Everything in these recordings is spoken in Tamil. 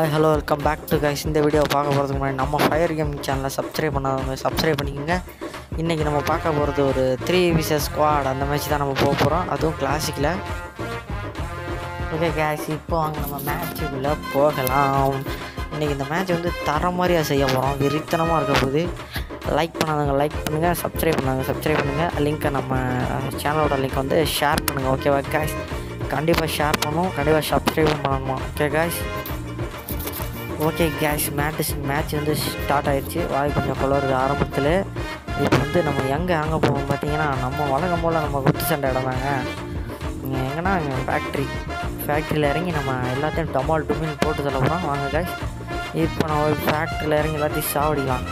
Hi hello welcome back to guys. இந்த வீடியோ பார்க்க போகிறதுக்கு முன்னாடி நம்ம ஃபயர் கேமிங் சேனலை சப்ஸ்கிரைப் பண்ணாதவங்க சப்ஸ்கிரைப் பண்ணிக்கோங்க. இன்றைக்கி நம்ம பார்க்க போகிறது ஒரு 3 vs ஸ்குவாட் அந்த மேட்ச் தான் நம்ம போக போகிறோம், அதுவும் கிளாசிக்கில். ஓகே கேஸ், இப்போ வாங்க நம்ம மேட்சுக்குள்ளே போகலாம். இன்றைக்கி இந்த மேட்ச் வந்து தர மாதிரியாக செய்ய போகிறோம், வெறித்தனமாக இருக்க போகுது. லைக் பண்ணாதவங்க லைக் பண்ணுங்கள், சப்ஸ்கிரைப் பண்ணாங்க சப்ஸ்கிரைப் பண்ணுங்கள். லிங்க்கை நம்ம சேனலோட லிங்க் வந்து ஷேர் பண்ணுங்கள். ஓகேவா கேஸ், கண்டிப்பாக ஷேர் பண்ணணும், கண்டிப்பாக சப்ஸ்கிரைபும் பண்ணணுமா. Okay guys. Okay guys, match வந்து ஸ்டார்ட் ஆகிடுச்சு. வாய் கொஞ்சம் குளருது ஆரம்பத்தில். இப்போ வந்து நம்ம எங்கே போவோம் பார்த்தீங்கன்னா, நம்ம வழக்கம் போல் நம்ம குத்து சண்டை இடம் தாங்க. இங்கே எங்கன்னா இங்கே ஃபேக்ட்ரியில் இறங்கி நம்ம எல்லாத்தையும் டமால் டுமில் போட்டு சொல்ல போகிறோம். வாங்க கேஸ், இப்போ நம்ம ஃபேக்ட்ரியில் இறங்கி எல்லாத்தையும் சாவடிக்கலாம்.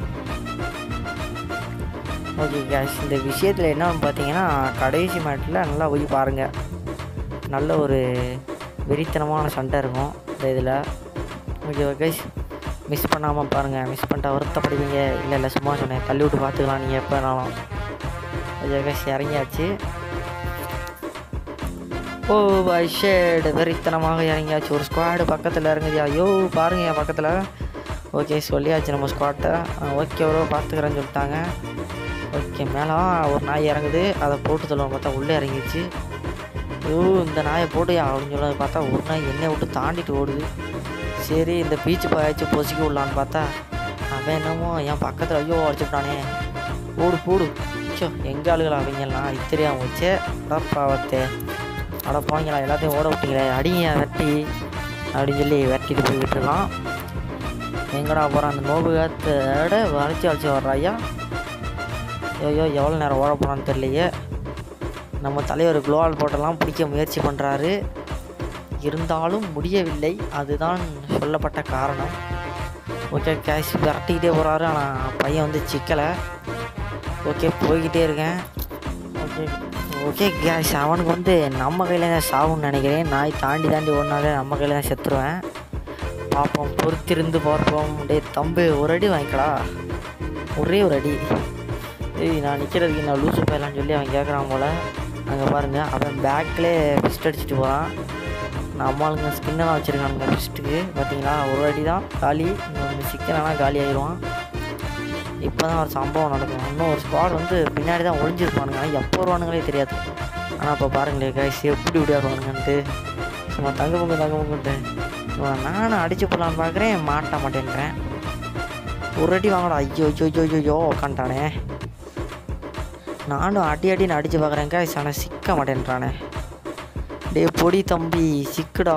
ஓகே கேஸ், இந்த விஷயத்தில் என்னன்னு பார்த்தீங்கன்னா, கடைசி மேட்டில் நல்லா போய் பாருங்கள், நல்ல ஒரு வெறித்தனமான சண்டை இருக்கும் இந்த இதில். ஓகே கைஸ், மிஸ் பண்ணாமல் பாருங்கள், மிஸ் பண்ணிட்டா வருத்தப்படுவீங்க. இல்லை சும்மா சொன்னேன், தள்ளி விட்டு பார்த்துக்கலாம் நீங்கள் எப்போ வேணாலும். ஓகே கைஸ், இறங்கியாச்சு. ஓ பாய் ஷேடு, வெறித்தனமாக இறங்கியாச்சு. ஒரு ஸ்குவாடு பக்கத்தில் இறங்குதியா? ஐயோ பாருங்க என் பக்கத்தில். ஓகே சொல்லியாச்சு நம்ம ஸ்குவாட்டை. ஓகே ஒரு பார்த்துக்கிறேன்னு சொல்லிட்டாங்க. ஓகே மேலே ஒரு நாய் இறங்குது, அதை போட்டு சொல்லுவோம் பார்த்தா உள்ளே இறங்கிடுச்சு. ஐயோ இந்த நாயை போட்டுயா அப்படின்னு சொல்லி பார்த்தா ஒரு நாய் என்னை விட்டு தாண்டிட்டு ஓடுது. சரி இந்த பீச்சு பாயாச்சு பொசிக்க விடலான்னு பார்த்தா அவன் என்னமோ என் பக்கத்தில் ஐயோ அடிச்சுட்டானே. போடு சோ, எங்கே ஆளுகளா அவங்கெல்லாம் இது தெரியாமல் வச்சே. அடப்பாவத்தே அடப்பாங்களா, எல்லாத்தையும் ஓட விட்டீங்களே, அடிங்க வெட்டி அப்படின்னு சொல்லி வெட்டிட்டு போய் விட்டுருலாம். எங்கடா போகிறான் அந்த நோபுகாத்தோட அழைச்சி வர்றாயா. ஐயோ எவ்வளோ நேரம் ஓட போகிறான்னு தெரியலையே. நம்ம தலைவர் குளோவால் போட்டெல்லாம் பிடிக்க முயற்சி பண்ணுறாரு, இருந்தாலும் முடியவில்லை, அதுதான் சொல்லப்பட்ட காரணம். ஓகே கேஷ் விரட்டிக்கிட்டே போகிறாரு, ஆனால் பையன் வந்து சிக்கலை. ஓகே போய்கிட்டே இருக்கேன். ஓகே கேஷ், அவனுக்கு வந்து நம்ம கையில் தான் சாவுன்னு நினைக்கிறேன். நாய் தாண்டி ஓடினாலே நம்ம கையில் தான் செத்துருவேன். பார்ப்போம், பொறுத்திருந்து பார்ப்போம். டே தம்பி ஒரு அடி வாங்கிக்கடா, ஒரே ஒரு அடி. ஏய் நான் நிற்கிறதுக்கு நான் லூசு போயிடலான்னு சொல்லி அவன் கேட்குறான் போல். அங்கே பாருங்கள், அவன் பேக்லேயே பிஸ்ட் அடிச்சுட்டு போகிறான். நம்மளுங்க ஸ்கின்னெல்லாம் வச்சுருக்கானுங்க பிஸ்ட்டுக்கு பார்த்தீங்களா. ஒரு அடி தான் காலி, இந்த சிக்கனெல்லாம் காலி ஆகிடுவான். இப்போ தான் ஒரு சம்பவம் நடக்கும். இன்னும் ஒரு ஸ்குவாட் வந்து பின்னாடி தான் ஒழிஞ்சிருப்பானுங்க, ஆனால் எப்போ வருவானுங்களே தெரியாது. ஆனால் இப்போ பாருங்களே கைஸ் எப்படி விளையாடுவானுங்கன்ட்டு, சும்மா தங்க பொங்குன்ட்டு நானும் அடிச்சு போடலான்னு பார்க்குறேன், மாட்ட மாட்டேன்றேன். ஒரு அடி வாங்கடா. ஐயோ உக்காண்டானே. நானும் அடின்னு அடித்து பார்க்குறேன் கைஸ், ஆனால் சிக்க மாட்டேன்றானே. டே பொடி தம்பி சிக்குடா.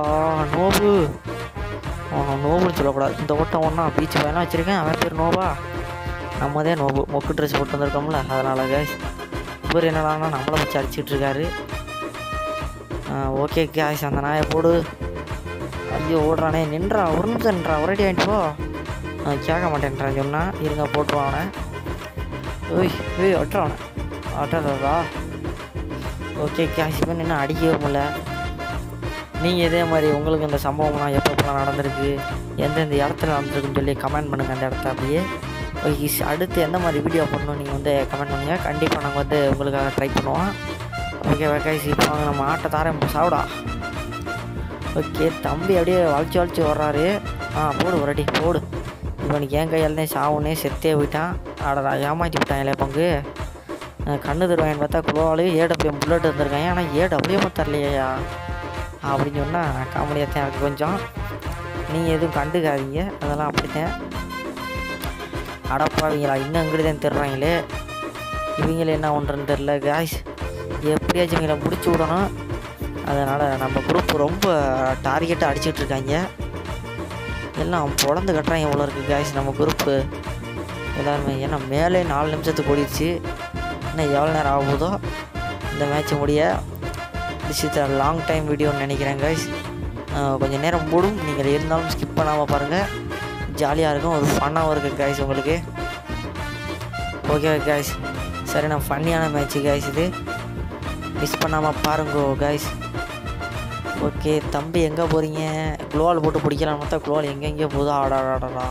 நோபுன்னு சொல்லக்கூடாது, இந்த ஓட்டம் ஒன்றா பீச்சு வேணா வச்சுருக்கேன். அவன் பேர் நோபா, நம்மதே நோபு மொக்கு ட்ரெஸ் போட்டு வந்திருக்கோம்ல அதனால் கேஸ். இவர் என்னடானா நம்மளை வச்சு அடிச்சுட்டு இருக்காரு. ஓகே கேஸ், அந்த நாயை போடு. ஐயோ ஓடுறானே, நின்றா ஒரு நிமிஷம் நின்றா, ஒரேடி வாங்கிட்டு போ. கேட்க மாட்டேன்றான் சொன்னால் இருங்க போட்டுருவான் அவனை. ஓய் ஒட்டுறான் ஒட்டுறதா. ஓகே கேஷ், இப்போ நின்று அடிக்கவே முடியல. நீங்கள் இதே மாதிரி உங்களுக்கு இந்த சம்பவம்லாம் எப்பப்பெல்லாம் நடந்திருக்கு, எந்தெந்த இடத்துல நடந்திருக்குன்னு சொல்லி கமெண்ட் பண்ணுங்கள் அந்த இடத்த அப்படியே. ஓகே அடுத்து எந்த மாதிரி வீடியோ பண்ணணும் நீங்கள் வந்து கமெண்ட் பண்ணுங்கள், கண்டிப்பாக நாங்கள் வந்து உங்களுக்காக ட்ரை பண்ணுவோம். ஓகே கைஸ், இப்போ நம்ம ஆட்டை தாரம் சாப்பிடா. ஓகே தம்பி அப்படியே வளைச்சி வர்றாரு. போடு ஒரு அடி போடு. இவனுக்கு என் கையாலே சாவுன்னே செத்தே போயிட்டான். ஆடா ஏமாற்றி விட்டான் பங்கு. கண்ணு தருவான்னு பார்த்தா குளோவால் ஏடபிள்யூஎம் புல்லட் வந்திருக்காங்க, ஆனால் ஏடபிள்யூஎம் தரலையா அப்படின்னு சொன்னால் காமெடியாக தான் இருக்குது கொஞ்சம். நீங்கள் எதுவும் கண்டுக்காதீங்க, அதெல்லாம் அப்படித்தான். அடப்பாவீங்களா, இன்னும் இங்கிட்டு தான் தருவாங்களே. இவங்களே என்ன ஒன்றுன்னு தெரில கேஸ். எப்படியாச்சும் இவங்களை முடிச்சு விடணும். அதனால் நம்ம குரூப் ரொம்ப டார்கெட்டாக அடிச்சுட்டு இருக்காங்க. எல்லாம் பொழந்து கட்டுறாங்க எவ்வளோ இருக்குது கேஸ் நம்ம குரூப்பு எல்லாருமே. ஏன்னா மேலே 4 நிமிஷத்துக்கு ஓடிடுச்சு. இன்னும் எவ்வளோ நேரம் ஆக போதோ இந்த மேட்ச் முடிய. திஸ் இஸ் லாங் டைம் வீடியோன்னு நினைக்கிறேன் கைஸ். கொஞ்சம் நேரம் போடும், நீங்கள் இருந்தாலும் ஸ்கிப் பண்ணாமல் பாருங்கள், ஜாலியாக இருக்கும், ஒரு ஃபன்னாகவும் இருக்குது கைஸ் உங்களுக்கு. ஓகே கைஸ், சரி நான் ஃபன்னியான மேட்ச்சு கைஸ், இது மிஸ் பண்ணாமல் பாருங்கோ கைஸ். ஓகே தம்பி எங்கே போகிறீங்க? குளோவால் போட்டு பிடிக்கலாம் பார்த்தா குளோவால் எங்கெங்கேயோ போதும். ஆடாடா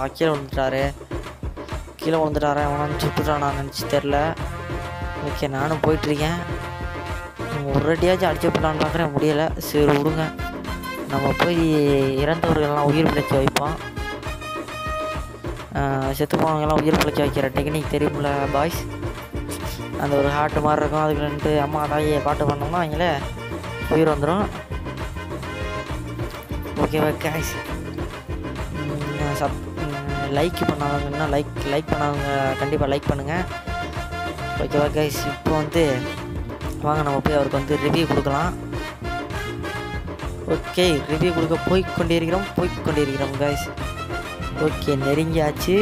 கீழே விழுந்துட்டாரு அவனான்னு சுட்டுட்டான், நான் நினச்சி தெரில. ஓகே நானும் போயிட்டுருக்கேன். ஒரு அடியாச்சும் அடிச்சு போடலான்னு பார்க்குறேன், முடியலை. சரி விடுங்க. நம்ம போய் இறந்தவர்கள்லாம் உயிர் பிழைக்க வைப்போம். செத்து போனவங்கெல்லாம் உயிர் பிழைக்க வைக்கிற டெக்னிக் தெரியுமில்ல பாய்ஸ்? அந்த ஒரு ஹார்ட்டு மாதிரி இருக்கும், அதுக்கு ரெண்டு அம்மா தாயை பாட்டு பண்ணோம்னா அவங்களே உயிர் வந்துடும். ஓகேவா கைஸ்? லைக் பண்ணாதவங்கன்னா லைக் பண்ணாதவங்க கண்டிப்பாக லைக் பண்ணுங்கள். ஓகேவா கைஸ்? இப்போ வந்து வாங்க நம்ம போய் அவருக்கு வந்து ரிவ்யூ கொடுக்கலாம். ஓகே, ரிவ்யூ கொடுக்க போய் கொண்டிருக்கிறோம் கைஸ். ஓகே, நெருங்கியாச்சு.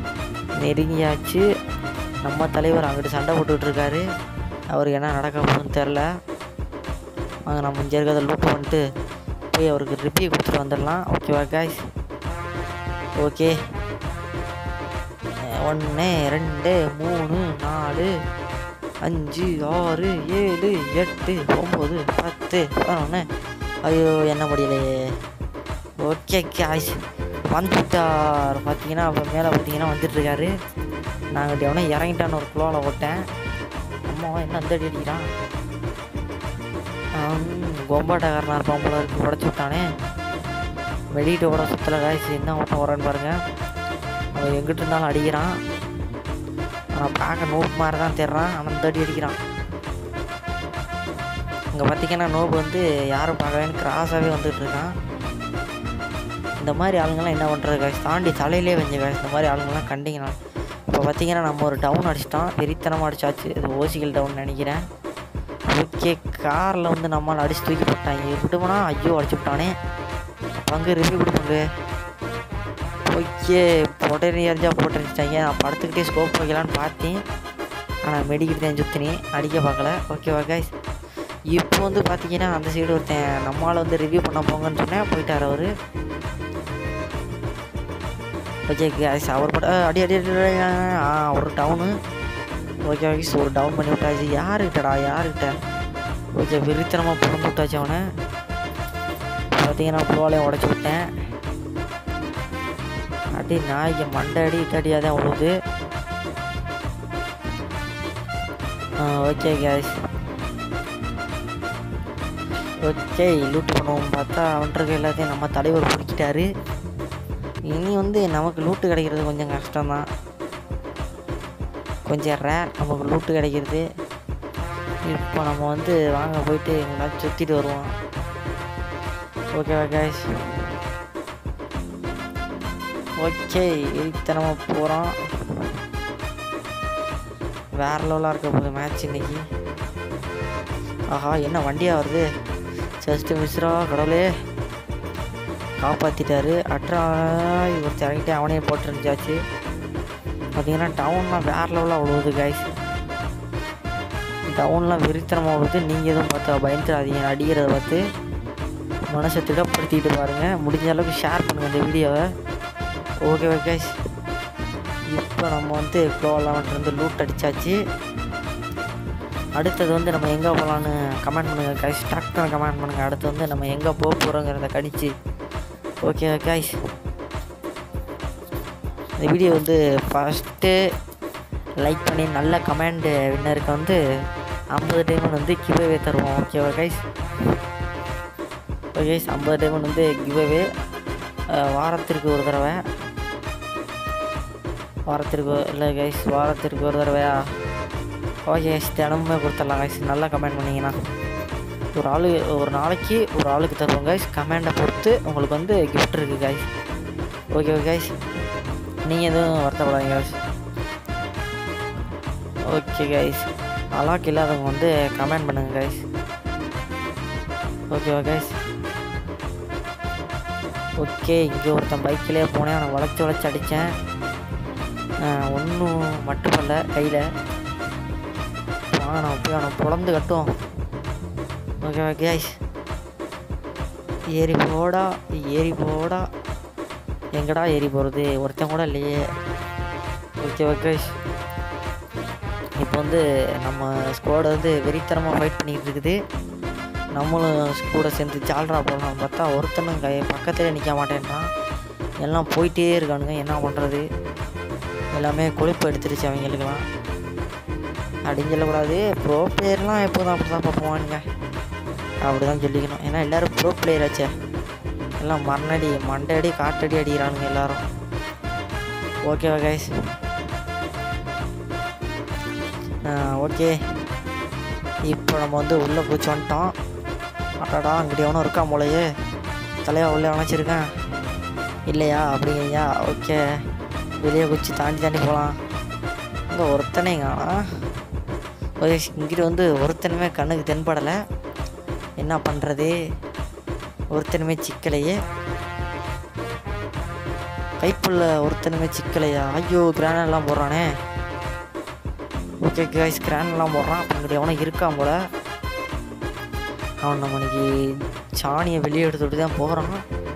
நம்ம தலைவர் அங்கிட்டு சண்டை போட்டுட்ருக்காரு. அவருக்கு என்ன நடக்க போகுதுன்னு தெரில. வாங்க நம்ம இங்கே இருக்கிறத லூட் பண்ணிட்டு போய் அவருக்கு ரிவ்யூ கொடுத்துட்டு வந்துடலாம். ஓகேவா கைஸ்? ஓகே, 1 2 3 4 5 6 7 8 9 10 11. ஐயோ என்ன முடியலையே. ஓகே கைஸ், வந்துட்டார். பார்த்தீங்கன்னா அப்போ மேலே பார்த்தீங்கன்னா வந்துட்டுருக்காரு. நாங்கள் எவனே இறங்கிட்டான்னு ஒரு குளோவில் ஓட்டேன். அம்மாவா என்ன அந்த அடி அடிக்கிறான். கோம்பாட்டக்காரனாக இருப்பான் போல இருக்கு. உடச்சி விட்டானே. வெளியிட்டு ஓட சுற்றலை காய்ச்சி என்ன ஓட்டம் வரேன்னு பாருங்கள். அவன் எங்கிட்ட இருந்தாலும் அடிக்கிறான். ஆனால் பார்க்க நோப்பு மாதிரி தான் தேடுறான். ஆனால் அந்த அடி அடிக்கிறான். இங்கே பார்த்திங்கன்னா நோப்பு வந்து யாரும் பார்க்கவேன்னு கிராஸாகவே வந்துட்டுருக்கான். இந்த மாதிரி ஆளுங்கள்லாம் என்ன பண்ணுறது காய்ச்சி? தாண்டி தலையிலே வெஞ்ச காய்ச்சி. இந்த மாதிரி ஆளுங்கள்லாம் கண்டிங்கன்னா இப்போ பார்த்திங்கன்னா நம்ம ஒரு டவுன் அடிச்சிட்டோம். வெறித்தனமாக அடிச்சாச்சு. இது ஓசிகள் டவுன் நினைக்கிறேன். ஓகே, காரில் வந்து நம்மளால் அடிச்சு தூக்கி போட்டாங்க. விட்டு போனால் ஐயோ அடிச்சு விட்டானே. பங்கு ரிவ்யூ கொடுப்பாங்க. ஓகே, போட்டேன்னு எரிஞ்சா போட்டுருந்துச்சிட்டாங்க. நான் படத்துக்கிட்டே ஸ்கோப் வைக்கலான்னு பார்த்தேன். ஆனால் மெடிக்கிட்டு தான் சுற்றினி, அடிக்க பார்க்கல. ஓகேவா கைஸ்? இப்போ வந்து பார்த்தீங்கன்னா அந்த சைடு ஒருத்தன் நம்மளால் வந்து ரிவ்யூ பண்ண போங்கன்னு சொன்னேன். போயிட்டார் அவர். ஓகே கைஸ், அவர் பட அடி ஒரு டவுனு. ஓகே கைஸ், ஒரு டவுன் பண்ணி விட்டாச்சு. யாருக்கிட்ட ஓகே, விரித்தனமாக புறந்து விட்டாச்சு அவனை. பார்த்தீங்கன்னா புழுவாலையும் உடச்சி விட்டேன். அடி நாய்க்கு மண்டை அடி தடியாக தான் உழுது. ஓகே கைஸ், ஓகே லூட் பண்ணுவோம் பார்த்தா அவன்கிட்ட எல்லாத்தையும் நம்ம தலைவர் பிடிக்கிட்டாரு. இனி வந்து நமக்கு லூட்டு கிடைக்கிறது கொஞ்சம் கஷ்டம்தான். கொஞ்சம் ரேர் நமக்கு லூட்டு கிடைக்கிறது. இப்போ நம்ம வந்து வாங்க போயிட்டு எங்கேயாச்சும் சுற்றிட்டு வருவோம். ஓகேவா கைஸ்? ஓகே, நம்ம போகிறோம். வேறு லெவலாக இருக்க போகுது மேட்ச் இன்னைக்கு. ஆஹா, என்ன வண்டியாக வருது. ஜஸ்ட்டு மிஸ்ரா, கடவுளே காப்பாற்றிட்டாரு. ஒருத்தர் இறங்கிட்டு அவனே போட்டுருந்துச்சாச்சு. பார்த்தீங்கன்னா டவுன்லாம் வேறு லெவலாக விழுவுது கைஸ். டவுன்லாம் வெறித்தனமாக விழுவுது. நீங்கள் எதுவும் பார்த்து பயந்துடாதீங்க. அடிக்கிறத பார்த்து மனசை திடப்படுத்திக்கிட்டு பாருங்கள். முடிஞ்ச அளவுக்கு ஷேர் பண்ணுங்கள் இந்த வீடியோவை. ஓகேவா கைஸ்? இப்போ நம்ம வந்து வந்து லூட் அடித்தாச்சு. அடுத்தது வந்து நம்ம எங்கே போகலான்னு கமெண்ட் பண்ணுங்கள் கைஸ். டக்குன்னு கமெண்ட் பண்ணுங்கள். அடுத்து வந்து நம்ம எங்கே போக போகிறோங்கிறத கணிச்சு. ஓகே கைஸ், இந்த வீடியோ வந்து ஃபஸ்ட்டு லைக் பண்ணி நல்ல கமெண்ட் வின்னருக்கு வந்து 50 டைமண்ட் வந்து கிவ்அவே தருவோம். ஓகேவா கைஸ்? ஓகே, 50 டைமண்ட் வந்து கிவ்அவே. வாரத்திற்கு ஒரு தடவை. வாரத்திற்கு ஒரு தடவையா? ஓகே கைஸ், தினமுமே கொடுத்துடலாம் கைஸ். நல்லா கமெண்ட் பண்ணிங்கன்னா ஒரு நாளைக்கு ஒரு ஆளுக்கு தருவோம் கைஸ். கமெண்டை பொறுத்து உங்களுக்கு வந்து கிஃப்ட் இருக்குது கைஸ். ஓகே கைஸ், நீங்கள் எதுவும் வருத்தப்படாதீங்க கைஸ். ஓகே கைஸ், அலாக் இல்லாதவங்க வந்து கமெண்ட் பண்ணுங்கள் கைஸ். ஓகேவா கைஸ்? ஓகே, இங்கே ஒருத்தன் பைக்கிலே போனேன். அவனை வளைச்சி அடித்தேன். ஒன்றும் மட்டும் பண்ணல கையில். நான் போய் அவனை புலந்து கட்டும். ஓகேவா கைஸ்? ஏறி போடா. எங்கடா ஏறி போகிறது? ஒருத்தன் கூட இல்லையே. ஓகேவா கைஸ்? இப்போ வந்து நம்ம ஸ்குவாட் வந்து வெறித்தனமாக ஃபைட் பண்ணிக்கிட்டு இருக்குது. நம்மளும் கூட சேர்ந்து ஜால்ரா போடலாம் பார்த்தா ஒருத்தனும் பக்கத்தில் நிற்க மாட்டேன்றான். எல்லாம் போயிட்டே இருக்கானுங்க. என்ன பண்ணுறது? எல்லாமே கொழுப்பு எடுத்துருச்சு அவங்களுக்கெல்லாம். அப்படின்னு சொல்லக்கூடாது. ப்ரோ பிளேயர்லாம் எப்போதும் அப்படி தான் பார்ப்போம். நீங்கள் அப்படி தான் சொல்லிக்கணும். ஏன்னா எல்லோரும் ப்ரோ பிளேயர் ஆச்சே. எல்லாம் மண்ணடி மண்டடி காட்டடி அடிக்கிறானுங்க எல்லாரும். ஓகேவா கைஸ்? ஓகே, இப்போ நம்ம வந்து உள்ளே குச்சி வந்துட்டோம். அட்டாடா, அங்கிட்ட எவனும் இருக்கான் போலையே. தலைவா உள்ளே வளைச்சிருக்கேன் இல்லையா அப்படிங்கய்யா? ஓகே, வெளியே குச்சி தாண்டி போகலாம். இங்கே ஒருத்தனைங்க. ஓகே, இங்கிட்ட வந்து ஒருத்தனுமே கண்ணுக்கு தென்படலை. என்ன பண்ணுறது? ஒருத்தனுமே சிக்கலையே. கைப்புள்ள ஒருத்தனுமே சிக்கலையா? ஐயோ, கிரானெல்லாம் போடுறானே. ஓகே கைஸ், கிரானெல்லாம் போடுறான். அப்போ அங்கிட்ட எவனும் இருக்கான் போல. அவன் நம்ம இன்னைக்கு சாணியை வெளியே எடுத்துகிட்டு தான் போகிறான்.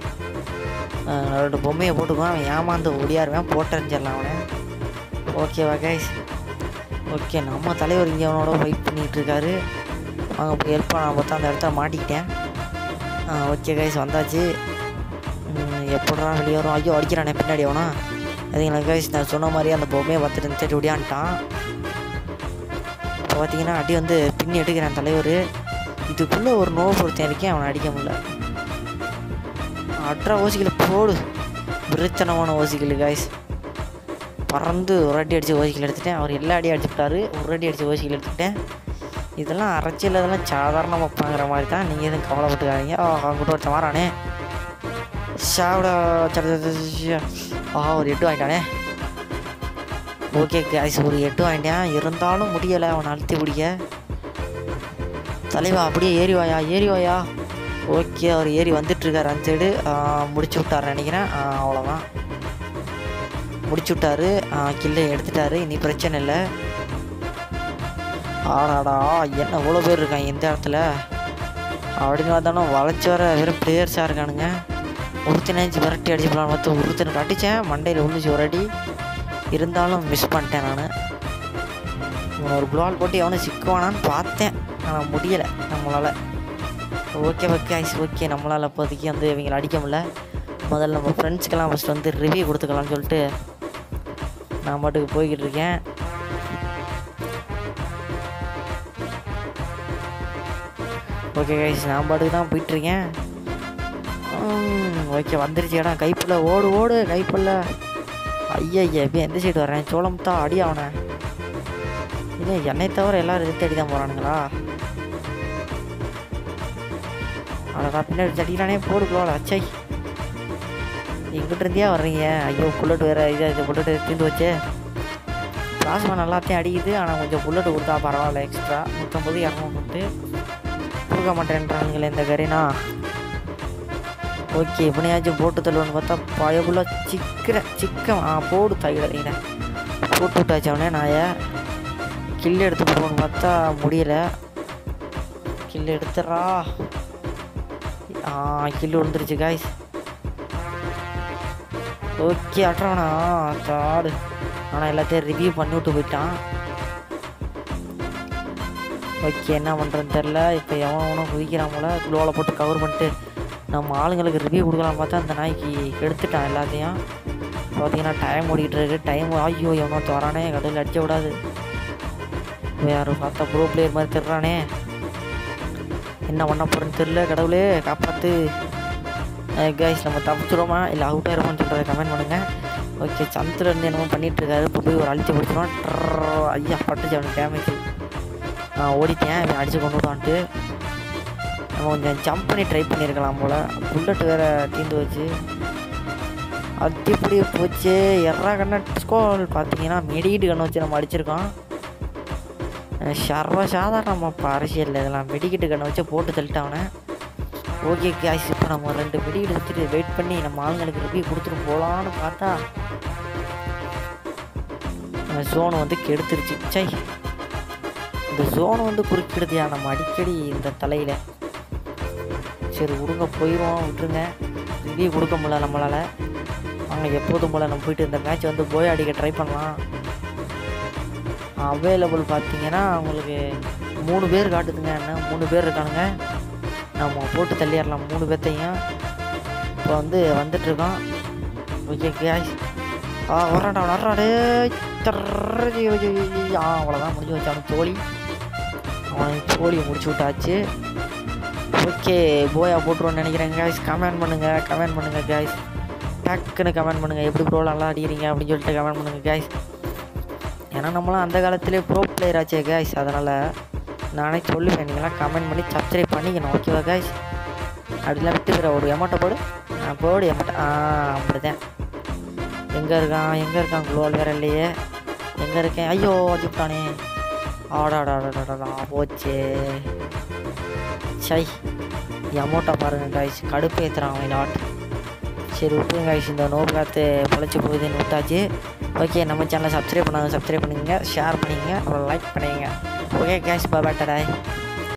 2 பொம்மையை போட்டுக்குவான். அவன் ஏமாந்து ஒடியாருவேன், போட்டறிஞ்சிடலாம் அவனை. ஓகேவா கைஸ்? ஓகே, நம்ம தலைவர் இங்கே அவனோட வெயிட் பண்ணிகிட்டு இருக்காரு. அவங்க போய் ஹெல்ப் பண்ண பார்த்தா அந்த இடத்துல மாட்டிக்கிட்டேன். ஓகே கைஸ், வந்தாச்சு. எப்படா வெளியே வரும்? ஐயோ, அடிக்கிறானே பின்னாடி அவனா. அதுங்களா கைஸ், நான் சொன்ன மாதிரி அந்த பொம்மையை பார்த்துட்டு தேடி ஒடியான்ட்டான். இப்போ பார்த்தீங்கன்னா அடி வந்து பின்னி எடுக்கிறான் தலைவர். இதுக்குள்ளே ஒரு நோவு பொறுத்தேன் இருக்கேன், அவனை அடிக்க முடியல. அட்ரா ஓசிகளை போடு, விருத்தனமான ஓசிகள் கைஸ். பறந்து ஒரு அடி அடித்து ஓசிகள் எடுத்துட்டேன். அவர் எல்லா அடியும் அடிச்சுட்டாரு. ஒரு அடி அடித்து ஓசிகள் எடுத்துக்கிட்டேன். இதெல்லாம் அரசியல், இதெல்லாம் சாதாரண வைப்பாங்கிற மாதிரி தான். நீங்கள் எதுவும் கவலைப்பட்டுக்காதீங்க. அவங்ககிட்ட ஒருத்த மாறானே சாவிடா. ஒரு 8 வாங்கிட்டானே. ஓகே கைஸ், ஒரு 8 வாங்கிட்டேன். இருந்தாலும் முடியலை அவனை அழுத்தி பிடிக்க. தலைவா அப்படியே ஏறி வாயா. ஓகே, அவர் ஏறி வந்துட்டுருக்கார். அந்த சைடு முடிச்சு விட்டார் நினைக்கிறேன். அவ்வளோதான், முடிச்சு விட்டாரு. கில்லை எடுத்துட்டாரு. இனி பிரச்சனை இல்லை. ஆடாடா, என்ன இவ்வளோ பேர் இருக்காங்க இந்த இடத்துல அப்படின்னு பார்த்தாலும் வளைச்சி வர வெறும் பிளேயர்ஸாக இருக்கானுங்க. ஒருத்தனாச்சு விரட்டி அடிச்சு போகலான்னு பார்த்து ஒருத்தனுக்கு அடித்தேன். மண்டையில் விழுந்துச்சு ஒரு அடி. இருந்தாலும் மிஸ் பண்ணிட்டேன் நான். ஒரு குளால் போட்டு எவனும் சிக்குவானான்னு பார்த்தேன், ஆனால் முடியலை நம்மளால். ஓகே கைஸ், ஓகே, நம்மளால் அப்போதைக்கு வந்து இவங்களை அடிக்க முடியல. முதல்ல நம்ம ஃப்ரெண்ட்ஸுக்கெல்லாம் ஃபஸ்ட்டு வந்து ரிவ்யூ கொடுத்துக்கலாம்னு சொல்லிட்டு நான் பாட்டுக்கு போய்கிட்டு இருக்கேன். ஓகே கைஸ், நான் பாட்டுக்கு தான் போயிட்டுருக்கேன். ஓகே, வந்துருச்சு இடம். கைப்புள்ள ஓடு கைப்புள்ள. ஐயா, இப்போ எந்த சைடு வர்றேன்? சோளம் தான் அடி அவனை. இது என்னை தவிர எல்லோரும் எடுத்து அடி தான் போகிறானுங்களா? அவ்வளோதான், பின்னாடி அடிக்கிறானே. போடுக்குள்ள அச்சை, எங்கிட்ட இருந்தியா வர்றீங்க? ஐயோ, புல்லட் வேறு. இது புல்லட்டு தீர்ந்து வச்சு. பிளாஸ்மா நல்லாத்தையும் அடிக்குது. ஆனால் கொஞ்சம் புல்லட்டு கொடுத்தா பரவாயில்ல. எக்ஸ்ட்ரா 150 200 கொடுக்க மாட்டேன்றானுங்களே இந்த கரீனா. ஓகே, இப்படியாச்சும் போட்டு தள்ளுவோன்னு பார்த்தா பயபுள்ள சிக்கன் போடு தைக்கிறீங்க. போட்டு விட்டாச்சு அவனே. நாயை கில்லு எடுத்து போடுவோன்னு பார்த்தா முடியலை. கில்லு எடுத்துறா. கில்லு விழுந்துருச்சு காய்ஸ். ஓகே, அட்றானா தாடு. ஆனால் எல்லாத்தையும் ரிவ்யூ பண்ணி விட்டு போயிட்டான். ஓகே, என்ன பண்ணுறதுன்னு தெரில. இப்போ எவனும் குதிக்கிறான் போல. குளோவில் போட்டு கவர் பண்ணிட்டு நம்ம ஆளுங்களுக்கு ரிவ்யூ கொடுக்கலாம் பார்த்தா அந்த நாய்க்கு எடுத்துட்டான் எல்லாத்தையும். பார்த்தீங்கன்னா டைம் ஓடிக்கிட்டு இருக்கு. டைம் ஐயோ, எவனோ தரானே. கடையில் அடிக்க விடாது. யாரும் பார்த்தா ப்ரோ பிளேயர் மாதிரி தெரிறானே. என்ன பண்ண போகிறேன்னு தெரில. கடவுளே காப்பாற்று. கைஸ், நம்ம தப்பிச்சிடுவோமா இல்லை அவுட் ஆயிருமான்னு சொல்கிறத கமெண்ட் பண்ணுங்கள். ஓகே, சந்திரன் என்னமோ பண்ணிகிட்ருக்காரு. இப்போ போய் ஒரு அழிச்சு பிடிச்சிடுவான். ஐயா, பட்டுச்சு அவனுக்கு டேமேஜ். ஓடிட்டேன். அடித்து கொண்டு விடுவான்ட்டு. நம்ம கொஞ்சம் ஜம்ப் பண்ணி ட்ரை பண்ணியிருக்கலாம் போல். புல்லட் வேறு தீர்ந்து வச்சு அது இப்படி போச்சு. எறா கண்ண ஸ்கோல் பார்த்தீங்கன்னா மெடிக்கிட்டு கண்ணை வச்சு நம்ம அடிச்சிருக்கோம். சர்வசாதாரணமாக அரசியல் இதெல்லாம் மெடிக்கிட்டு கண்ணை வச்சு போட்டு தள்ளிட்டாவனே. ஓகே கேஷ், இப்போ நம்ம 2 மெடிக்கிட்டு எடுத்துகிட்டு வெயிட் பண்ணி நம்ம ஆளுங்களுக்கு ரிவ்யூ கொடுத்துட்டு போகலான்னு பார்த்தா ஜோன் வந்து கெடுத்துருச்சு. சை, இந்த ஜோன் வந்து குறுக்கிடுதியா நம்ம அடிக்கடி இந்த தலையில். சரி விடுங்க, போயிடுவோம், விட்டுருங்க. ரிவ்யூ கொடுக்க முடியல நம்மளால். அவங்க எப்போதும் போல் நம்ம போயிட்டு இந்த மேட்ச் வந்து போய் அடிக்க ட்ரை பண்ணலாம். அவைலபிள் பார்த்தீங்கன்னா உங்களுக்கு 3 பேர் காட்டுதுங்க. என்ன 3 பேர் இருக்கானுங்க. நம்ம போட்டு தள்ளிடலாம் 3 பேர்த்தையும். இப்போ வந்து வந்துட்டுருக்கோம். ஓகே கேஷ், வர்றாடே. அவ்வளோதான், முடிஞ்சு வச்சு. அவனுக்கு தோழியை முடிச்சு விட்டாச்சு. ஓகே போயா போட்டுருவோன்னு நினைக்கிறேன் guys. கமெண்ட் பண்ணுங்கள் guys. டக்குன்னு கமெண்ட் பண்ணுங்கள் எப்படி ப்ரோ நல்லா அடிக்கிறீங்க அப்படின்னு சொல்லிட்டு கமெண்ட் பண்ணுங்கள் guys. ஏன்னா நம்மளாம் அந்த காலத்துலேயே ப்ரோ பிளேயர் ஆச்சே guys. அதனால் நானே சொல்லுவேன், நீங்களாம் கமெண்ட் பண்ணி சப்ஸ்கிரைப் பண்ணிக்கணும் ஓகேவா guys. அப்படிலாம் விட்டுக்கிற ஒரு எமௌண்ட்டை போடு போடு எமௌண்ட். அப்படிதான். எங்கே இருக்கான் குளோல் வேறு இல்லையே. எங்கே இருக்கேன்? ஐயோ அடிப்பானே. ஆடாடாடாடா போச்சே. சை எமௌண்ட்டை பாருங்கள் guys. கடுப்பு ஏற்றுறான் அவன் நாட். சரி விட்டுருங்க guys. இந்த நோபு காற்று பொழைச்சி போகுதுன்னு விட்டாச்சு. ஓகே நம்ம சேனலை சப்ஸ்கிரைப் பண்ணுங்கள், ஷேர் பண்ணிங்க, அப்புறம் லைக் பண்ணிங்க. Okay guys, bye bye.